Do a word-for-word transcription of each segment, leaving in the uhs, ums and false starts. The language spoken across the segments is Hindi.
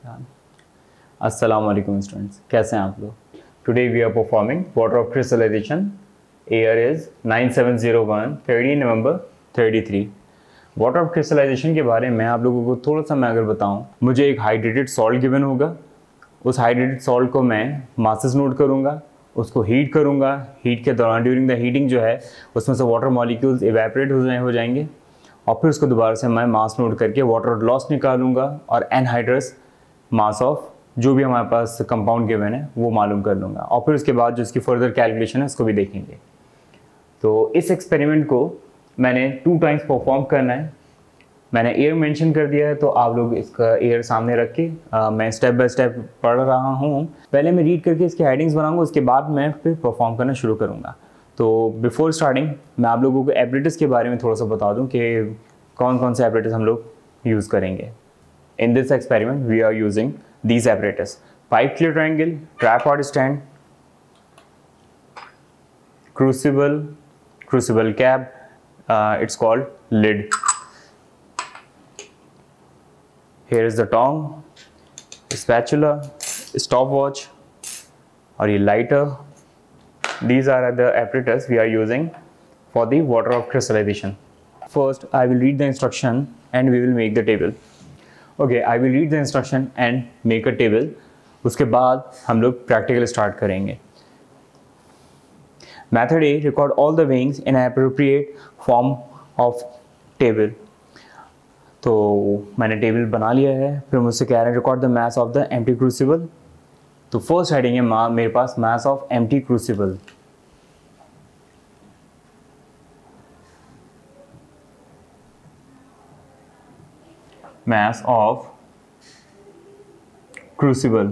खान। अस्सलाम वालेकुम स्टूडेंट्स, कैसे हैं आप लोग? Today we are performing water of crystallisation. Year is nine seven zero one, thirteen November thirty three. Water of crystallisation के बारे में आप लोगों को थोड़ा सा मैं अगर बताऊं, मुझे एक हाइड्रेटेड सॉल्ट गिवन होगा। उस हाइड्रेटेड सॉल्ट को मैं मासेस नोट करूंगा, उसको हीट करूंगा। हीट के दौरान ड्यूरिंग द हीटिंग जो है उसमें से वाटर मॉलिक्यूल्स इवेपोरेट हो जाए हो जाएंगे और फिर उसको दोबारा से मैं मास नोट करके वाटर लॉस निकालूंगा और एनहाइड्रस मास ऑफ जो भी हमारे पास कंपाउंड गिवन है वो मालूम कर लूँगा और फिर उसके बाद जो इसकी फर्दर कैलकुलेशन है उसको भी देखेंगे। तो इस एक्सपेरिमेंट को मैंने टू टाइम्स परफॉर्म करना है। मैंने एयर मेंशन कर दिया है, तो आप लोग इसका एयर सामने रख के आ, मैं स्टेप बाय स्टेप पढ़ रहा हूँ। पहले मैं रीड करके इसके हेडिंग्स बनाऊंगा, उसके बाद मैं फिर परफॉर्म करना शुरू करूँगा। तो बिफोर स्टार्टिंग मैं आप लोगों को एपरेटस के बारे में थोड़ा सा बता दूं कि कौन कौन से एपरेटस हम लोग यूज़ करेंगे। In this experiment we are using these apparatus: pipe clear triangle, tripod stand, crucible, crucible cap, uh, it's called lid. Here is the tong, spatula, stopwatch और ये lighter. These are the apparatus we are using for the water of crystallization. First, I will read the instruction and we will make the table. Okay, I will read the instruction and make a table. उसके बाद हम लोग practical start करेंगे. Method A, record all the weighings in an appropriate form of table. तो मैंने टेबल बना लिया है, फिर मुझसे कह रहे हैं record the mass of the empty crucible. तो फर्स्ट हेडिंग है मा, मेरे पास mass of empty crucible. Mass of crucible,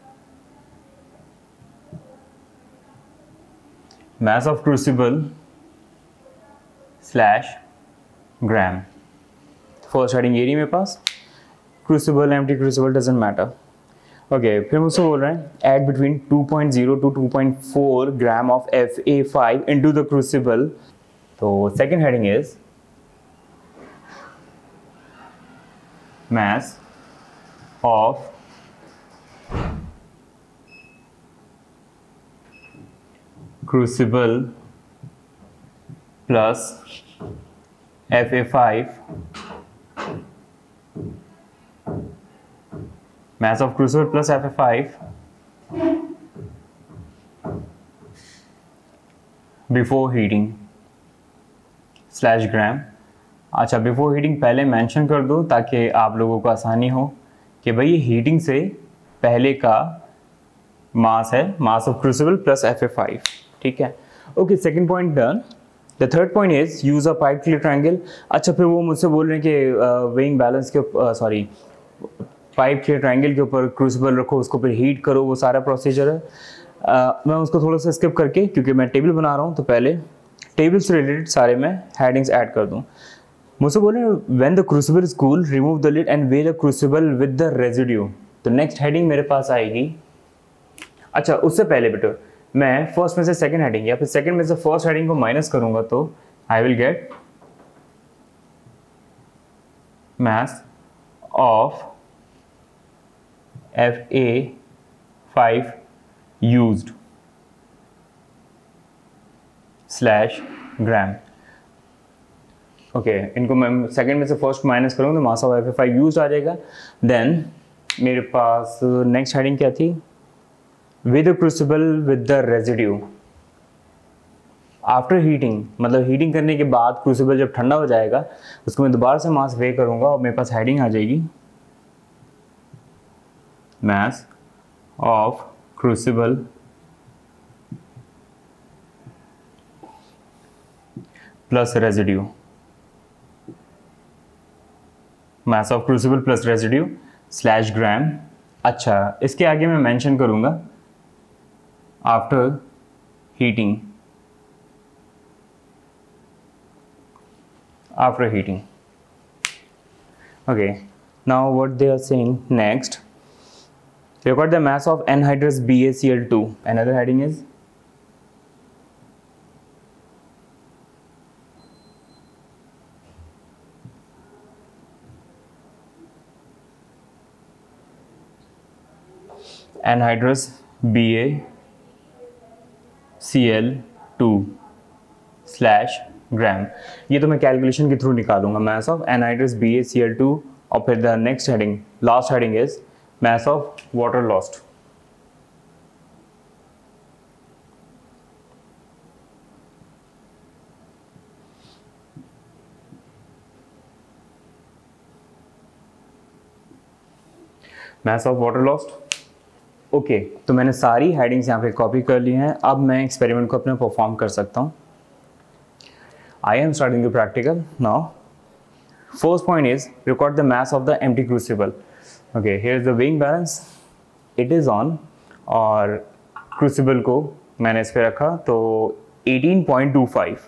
mass of crucible slash gram. First heading ये रही मेरे पास, crucible empty crucible doesn't matter. Okay, फिर मुझसे बोल रहे हैं add between two point zero to two point four gram of F A five into the crucible. तो second heading is mass of crucible plus F A five, mass of crucible plus F A five before heating slash gram. अच्छा, बिफोर हीटिंग पहले मेंशन कर दो ताकि आप लोगों को आसानी हो कि भाई ये हीटिंग से पहले का मास है, mass of crucible plus F A five. ठीक है, okay, second point done. The third point is use a pipe clear triangle. अच्छा, फिर वो मुझसे बोल रहे हैं कि वेइंग बैलेंस के सॉरी पाइप क्लियर ट्रायंगल के ऊपर क्रूसिबल रखो, उसको फिर हीट करो, वो सारा प्रोसीजर है। uh, मैं उसको थोड़ा सा स्किप करके, क्योंकि मैं टेबल बना रहा हूँ तो पहले टेबल से रिलेटेड सारे मैं हेडिंग्स ऐड कर दूँ। मुझसे बोल रहे हैं when the crucible is cool remove the lid and weigh the crucible with the residue. तो नेक्स्ट हेडिंग मेरे पास आएगी। अच्छा, उससे पहले बेटा मैं फर्स्ट में से सेकंड हेडिंग या फिर सेकंड में से फर्स्ट हेडिंग को माइनस करूंगा तो I will get mass of F A five used slash gram. Okay, इनको मैं सेकंड में से फर्स्ट माइनस करूंगा तो mass of F A five used आ जाएगा। देन मेरे पास नेक्स्ट हेडिंग क्या थी? with the crucible with the residue after heating, मतलब हीटिंग करने के बाद क्रूसिबल जब ठंडा हो जाएगा उसको मैं दोबारा से मास वे करूंगा और मेरे पास हेडिंग आ जाएगी mass of crucible plus residue, mass of crucible plus residue slash gram. अच्छा, इसके आगे मैं मेंशन करूंगा after heating, after heating. Okay, now what they are saying next, record the mass of anhydrous B a C l two. Another heading is anhydrous B A C L two slash gram. ये तो मैं कैलकुलेशन के थ्रू निकालूंगा, mass of anhydrous B A C L two, और फिर the next heading, last heading is mass of water lost. Mass of water lost. Okay, तो मैंने सारी हेडिंग्स यहाँ पे कॉपी कर ली हैं। अब मैं एक्सपेरिमेंट को अपने परफॉर्म कर सकता हूँ। I am starting the practical now. First point is record the mass of the empty crucible. Okay, here is the weighing balance, it is on, और क्रूसिबल को मैंने इस पर रखा तो eighteen point two five,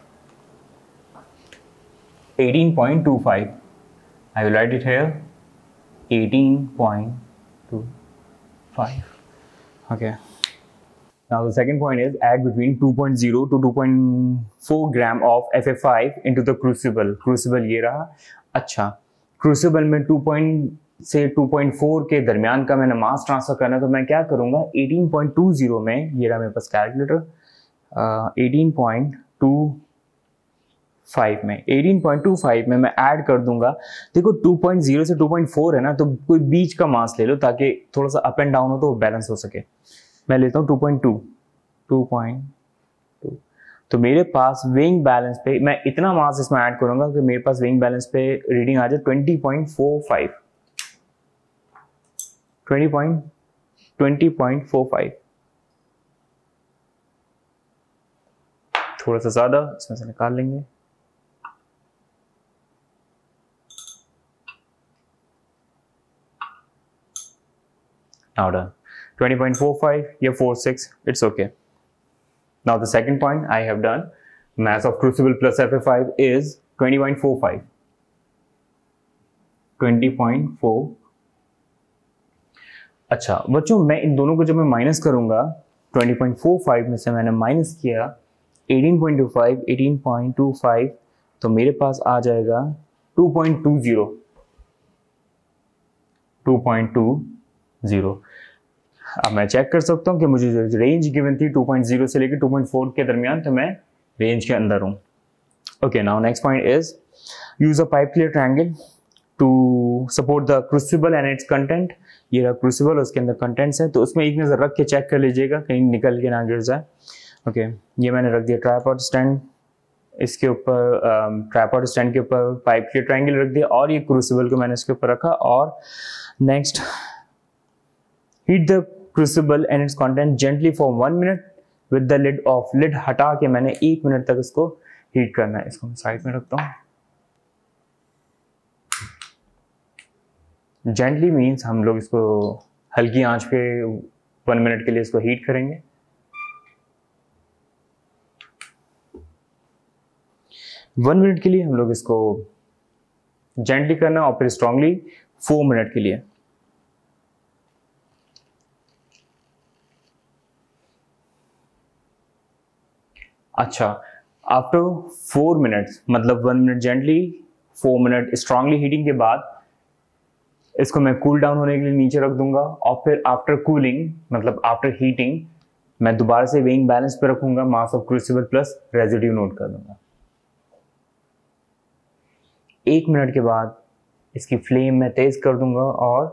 eighteen point two five, I will write it here, eighteen point two five. Okay. Now the second point is add between two point zero to two point four gram of F A five into the crucible. Crucible ये रहा. अच्छा, crucible में two point से two point four के दरमियान का मैंने मास ट्रांसफर करना है, तो मैं क्या करूँगा, eighteen point two zero में, ये रहा मेरे पास calculator, eighteen point two five में, eighteen point two five में मैं ऐड कर दूंगा। देखो two point zero से two point four है ना, तो कोई बीच का मास ले लो ताकि थोड़ा सा अप एंड डाउन हो तो वो बैलेंस हो सके। मैं लेता हूँ two point two, two point two, तो मेरे पास वेइंग बैलेंस पे मैं इतना मास इसमें ऐड करूंगा कि मेरे पास वेइंग बैलेंस पे रीडिंग आ जाए twenty point four five, twenty point twenty point four five, थोड़ा सा ज्यादा इसमें से निकाल लेंगे। Now done. twenty point four five, yeah, forty-six, it's okay. Now the second point I have done, mass of crucible plus F A five is twenty point four five. twenty point four. अच्छा बच्चों, मैं इन दोनों को जब मैं माइनस करूंगा, twenty point four five में से मैंने माइनस किया eighteen point two five, eighteen point two five, तो मेरे पास आ जाएगा two point two zero, two point two zero। अब मैं चेक कर सकता हूँ कि मुझे जो रेंज गिवन थी two point zero से लेकर two point four के दरमियान, तो मैं रेंज के अंदर हूँ। Okay, now next point is use a pipe clear triangle to support the crucible and its content. ये रहा क्रूसिबल, उसके अंदर कंटेंट्स है, तो उसमें एक नज़र रख के चेक कर लीजिएगा कहीं निकल के ना गिर जाए। ओके, ये मैंने रख दिया ट्राइपॉड स्टैंड, इसके ऊपर ट्राइपॉड स्टैंड के ऊपर पाइप क्लियर ट्रायंगल रख दिया, और ये क्रूसिबल को मैंने इसके ऊपर रखा। और next, heat the crucible and its content gently for one minute with the lid off। lid हटा के मैंने एक मिनट तक इसको हीट करना है। इसको मैं साइड में रखता हूँ। gently means हम लोग इसको हल्की आंच पे one मिनट के लिए इसको हीट करेंगे। one मिनट के लिए हम लोग इसको gently करना, और फिर strongly four मिनट के लिए। अच्छा, आफ्टर फोर मिनट्स, मतलब one minute gently, four minute strongly heating के बाद इसको मैं कूल डाउन होने के लिए नीचे रख दूंगा, और फिर आफ्टर कूलिंग, मतलब आफ्टर हीटिंग, मैं दोबारा से वेइंग बैलेंस पे रखूंगा, mass of crucible plus residue note कर दूंगा। एक मिनट के बाद इसकी फ्लेम मैं तेज कर दूंगा, और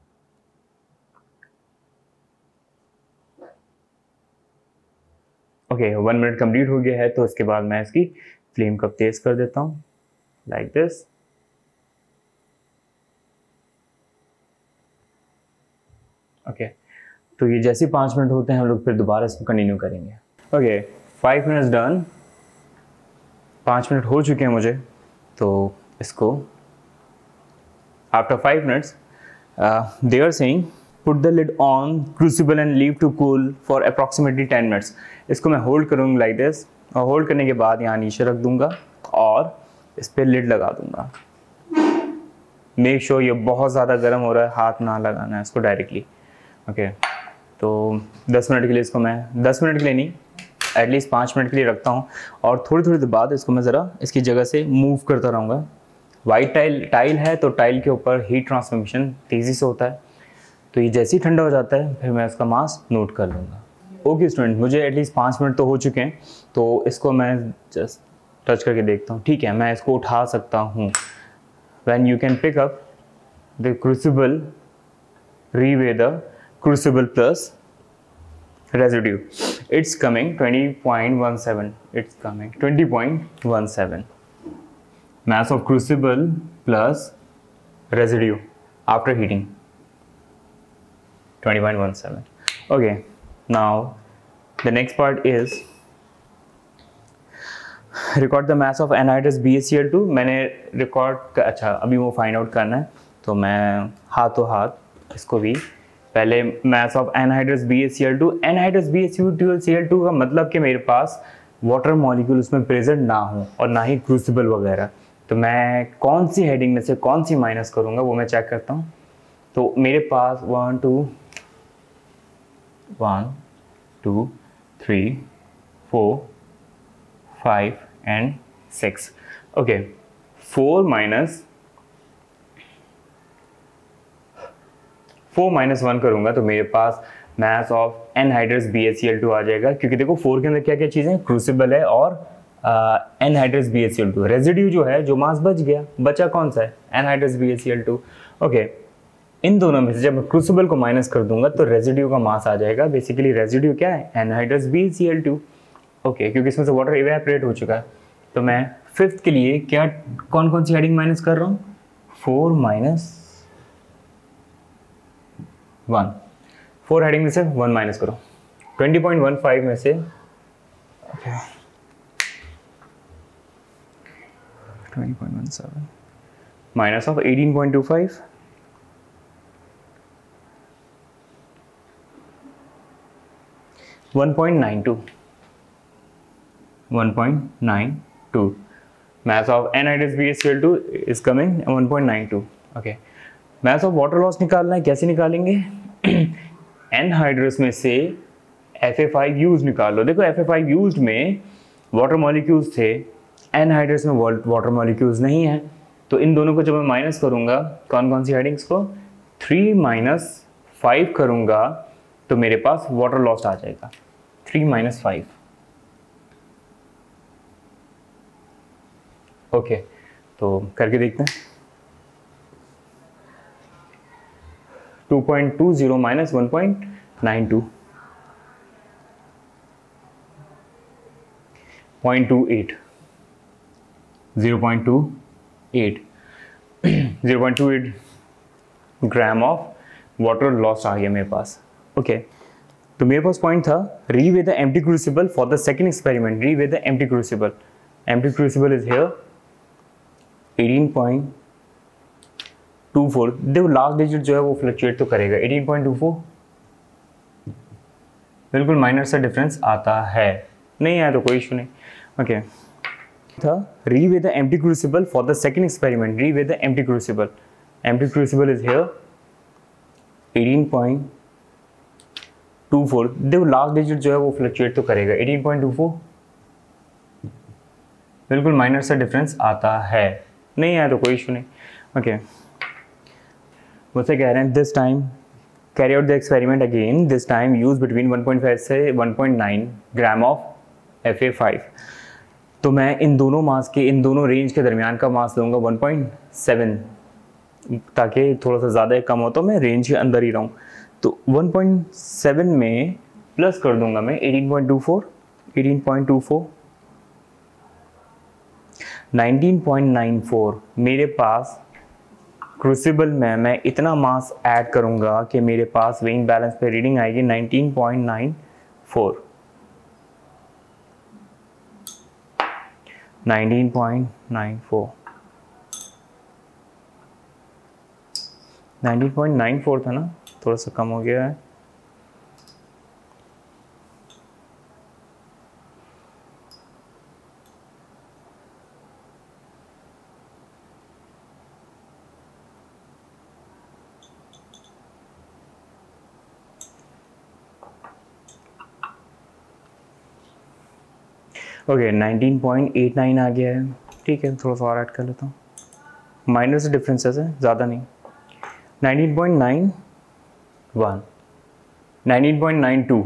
ओके, वन मिनट कंप्लीट हो गया है, तो उसके बाद मैं इसकी फ्लेम को तेज कर देता हूँ, लाइक दिस। ओके, तो ये जैसे पाँच मिनट होते हैं हम लोग फिर दोबारा इसको कंटिन्यू करेंगे। ओके, फाइव मिनट्स डन, पाँच मिनट हो चुके हैं मुझे, तो इसको after five minutes they are saying put the lid on crucible and leave to cool for approximately ten minutes। इसको मैं होल्ड करूँगा लाइक दिस, और होल्ड करने के बाद यहाँ नीचे रख दूंगा और इस पर लिड लगा दूंगा। मेक श्योर ये बहुत ज़्यादा गर्म हो रहा है, हाथ ना लगाना है इसको डायरेक्टली। ओके, तो दस मिनट के लिए इसको मैं, दस मिनट के लिए नहीं, एटलीस्ट पाँच मिनट के लिए रखता हूँ, और थोड़ी थोड़ी देर बाद इसको मैं ज़रा इसकी जगह से मूव करता रहूँगा। वाइट टाइल टाइल है, तो टाइल के ऊपर हीट ट्रांसफॉर्मेशन तेज़ी से होता है, तो ये जैसे ही ठंडा हो जाता है फिर मैं इसका मास नोट कर लूँगा। ओके स्टूडेंट, मुझे एटलीस्ट पाँच मिनट तो हो चुके हैं, तो इसको मैं जस्ट टच करके देखता हूँ। ठीक है, मैं इसको उठा सकता हूँ। When you can pick up the crucible, reweigh the crucible plus residue. It's coming twenty point one seven. It's coming twenty point one seven. Mass of crucible plus residue after heating. twenty point one seven. Okay, now the next part is record the mass of anhydrous B S C L two. मैंने रिकॉर्ड, अच्छा अभी वो फाइंड आउट करना है, तो मैं हाथों हाथ इसको भी पहले mass of anhydrous B S C L two. Anhydrous B S C L two का मतलब कि मेरे पास वाटर मॉलिक्यूल उसमें प्रेजेंट ना हो और ना ही क्रूसिबल वगैरह। तो मैं कौन सी हेडिंग में से कौन सी माइनस करूँगा वो मैं चेक करता हूँ। तो मेरे पास one two one two three four five and six. Okay, four minus four minus one करूंगा तो मेरे पास mass of anhydrous B S C L two आ जाएगा, क्योंकि देखो फोर के अंदर क्या क्या चीज़ें, क्रूसिबल है और anhydrous B S C L two. Residue जो है, जो मास बच गया, बचा कौन सा है, anhydrous B S C L two. Okay, इन दोनों में से जब मैं क्रूसिबल को माइनस कर दूंगा तो रेजिड्यू का मास आ जाएगा। बेसिकली रेजिड्यू क्या है, anhydrous B S C L two. Okay, क्योंकि इसमें से वाटर इवेपोरेट हो चुका है। तो मैं फिफ्थ के लिए क्या कौन कौन सी हेडिंग माइनस कर रहा हूँ, four minus one. Four heading में से वन माइनस करो, ट्वेंटी पॉइंट वन फाइव में से twenty point one seven minus of eighteen point two five, one point nine two, one point nine two. mass of anhydrous B S C L two is coming one point nine two. Okay, mass of water loss निकालना है, कैसे निकालेंगे, एनहाइड्रस में से एफ ए फाइव यूज निकाल लो। देखो एफ ए फाइव यूज में वाटर मॉलिक्यूल्स थे, एनहाइड्रस में वाटर मॉलिक्यूल्स नहीं है। तो इन दोनों को जब मैं माइनस करूंगा, कौन कौन सी हेडिंग्स को, थ्री माइनस फाइव करूंगा तो मेरे पास वाटर लॉस आ जाएगा, three minus five. Okay okay, तो करके देखते हैं। Two point two zero minus one point nine two, point two eight, zero point two eight, zero point two eight gram of water loss आ गया मेरे पास। ओके okay, तो मेरे पास पॉइंट था, reweigh the empty crucible for the second experiment. Reweigh the empty crucible, empty crucible is here eighteen point two four. देखो लास्ट डिजिट जो है वो फ्लक्चुएट तो करेगा, एटीन पॉइंट टू फोर बिल्कुल माइनर सा डिफरेंस आता है, नहीं आया तो कोई इशू नहीं। ओके था, reweigh the empty crucible for the second experiment. Reweigh the empty crucible, empty crucible is here eighteen point two four. देखो लास्ट डिजिट जो है वो फ्लक्चुएट तो करेगा, एटीन पॉइंट टू फोर बिल्कुल माइनर सा डिफरेंस आता है, नहीं आया तो कोई इशू नहीं। ओके, मुझसे कह रहे हैं this time carry out the experiment again, this time use between one point five से one point nine gram of F A five. तो मैं इन दोनों मास के, इन दोनों रेंज के दरमियान का मास लूँगा वन पॉइंट सेवन, ताकि थोड़ा सा ज़्यादा कम हो तो मैं रेंज के अंदर ही रहूँ। तो वन पॉइंट सेवन में प्लस कर दूंगा मैं eighteen point two four, eighteen point two four, nineteen point nine four. मेरे पास क्रूसिबल में मैं इतना मास ऐड करूंगा कि मेरे पास वेइंग बैलेंस पे रीडिंग आएगी nineteen point nine four, nineteen point nine four, nineteen point nine four था ना, थोड़ा सा कम हो गया है। Okay, nineteen point eight nine आ गया है। ठीक है, थोड़ा सा और ऐड कर लेता हूँ, माइनर से डिफरेंसेस है, ज़्यादा नहीं। Nineteen point nine one, nineteen point nine two,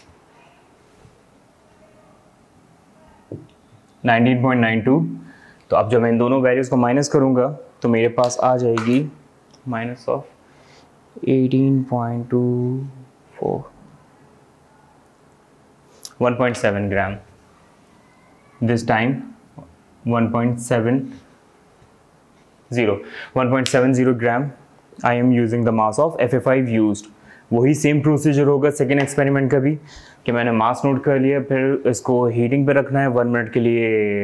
nineteen point nine two. तो अब जब मैं इन दोनों वैल्यूज को माइनस करूंगा तो मेरे पास आ जाएगी minus of eighteen point two four, one point seven gram. This time one point seven zero, one point seven zero gram I am using the mass of F A five used. वही सेम प्रोसीजर होगा सेकेंड एक्सपेरिमेंट का भी, कि मैंने मास नोट कर लिया, फिर इसको हीटिंग पे रखना है वन मिनट के लिए,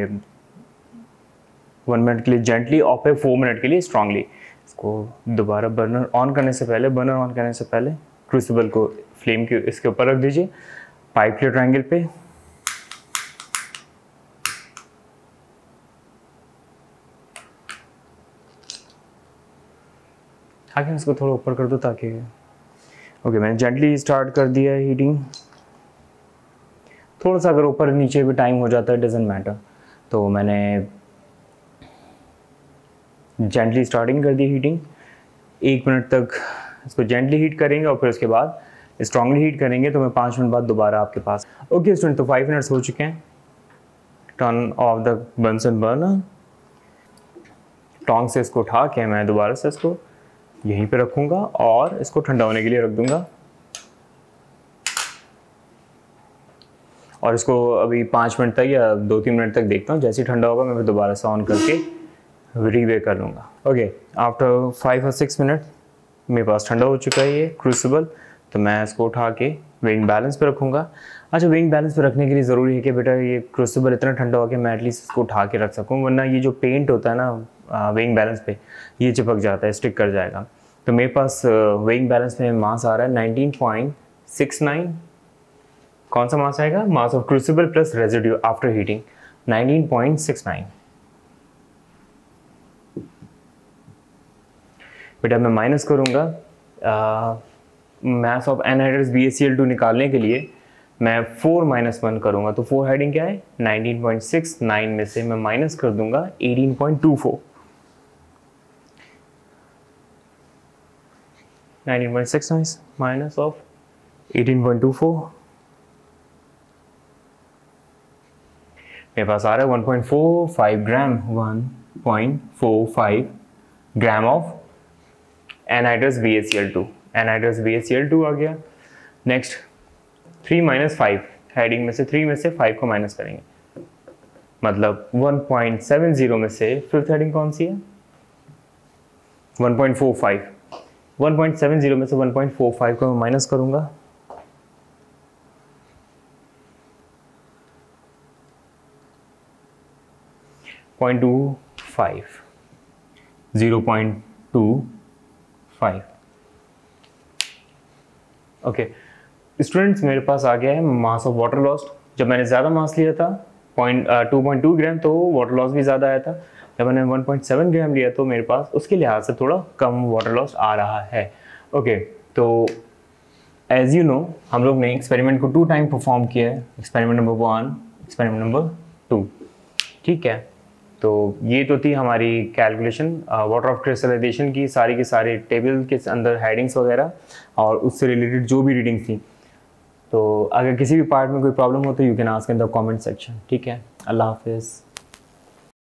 वन मिनट के लिए जेंटली और फिर फोर मिनट के लिए स्ट्रांगली। इसको दोबारा बर्नर ऑन करने से पहले बर्नर ऑन करने से पहले क्रूसिबल को फ्लेम के इसके ऊपर रख दीजिए, पाइप के ट्रायंगल पे। आगे इसको थोड़ा ऊपर कर दो ताकि ओके, मैंने जेंटली स्टार्ट कर दिया है हीटिंग। थोड़ा सा अगर ऊपर नीचे भी टाइम हो जाता है डजंट मैटर। तो मैंने जेंटली स्टार्टिंग कर दी हीटिंग, एक मिनट तक इसको जेंटली हीट करेंगे और फिर उसके बाद स्ट्रांगली हीट करेंगे। तो मैं पाँच मिनट बाद दोबारा आपके पास। ओके स्टूडेंट, तो फाइव मिनट्स हो चुके हैं। Turn off the Bunsen burner, tong से इसको उठा के मैं दोबारा से इसको यहीं पे रखूँगा और इसको ठंडा होने के लिए रख दूँगा। और इसको अभी पाँच मिनट तक या दो तीन मिनट तक देखता हूँ, जैसे ही ठंडा होगा मैं फिर दोबारा से ऑन करके रीबेक कर लूँगा। ओके, आफ्टर फाइव और सिक्स मिनट मेरे पास ठंडा हो चुका है ये क्रूसिबल। तो मैं इसको उठा के वेइंग बैलेंस पे रखूँगा। अच्छा, वेइंग बैलेंस पे रखने के लिए ज़रूरी है कि बेटा ये क्रूसिबल इतना ठंडा हो कि मैं एटलीस्ट इसको उठा के रख सकूँ, वरना ये जो पेंट होता है ना वेइंग बैलेंस पे, ये चिपक जाता है, स्टिक कर जाएगा। तो मेरे पास वेइंग बैलेंस में मास आ रहा है नाइनटीन पॉइंट सिक्स नाइन। कौन सा मास आएगा? Mass of crucible plus residue after heating, nineteen point six nine. बेटा मैं माइनस करूँगा mass of anhydrous B A C L two निकालने के लिए मैं फोर माइनस वन करूँगा। तो फोर हेडिंग क्या है? नाइनटीन पॉइंट सिक्स नाइन में से मैं माइनस कर दूंगा eighteen point two four. Nineteen point six nine minus of eighteen point two four, मेरे पास आ रहा है one point four five gram, one point four five gram of anhydrous B A C L two. Anhydrous B A C L two आ गया। Next three minus five, heading में से थ्री में से फाइव को माइनस करेंगे, मतलब वन पॉइंट सेवन ज़ीरो में से फिफ्थ हेडिंग कौन सी है? One point four five. One point seven zero में से वन पॉइंट फोर फाइव को मैं माइनस करूंगा, point two five, zero point two five. Okay students, मेरे पास आ गया है मास ऑफ वाटर लॉस्ट। जब मैंने ज़्यादा मास लिया था point two point two gram, तो वाटर लॉस भी ज़्यादा आया था। जब मैंने वन पॉइंट सेवन ग्राम लिया तो मेरे पास उसके लिहाज से थोड़ा कम वाटर लॉस आ रहा है। ओके, तो एज यू नो हम लोग ने एक्सपेरिमेंट को टू टाइम परफॉर्म किया है, experiment number one, experiment number two. ठीक है, तो ये तो थी हमारी कैलकुलेशन वाटर ऑफ क्रिस्टलाइजेशन की, सारी की सारी टेबल के अंदर हेडिंग्स वगैरह और उससे रिलेटेड जो भी रीडिंग थी। तो अगर किसी भी पार्ट में कोई प्रॉब्लम हो तो you can ask in the comment section. ठीक है, अल्लाह हाफिज़।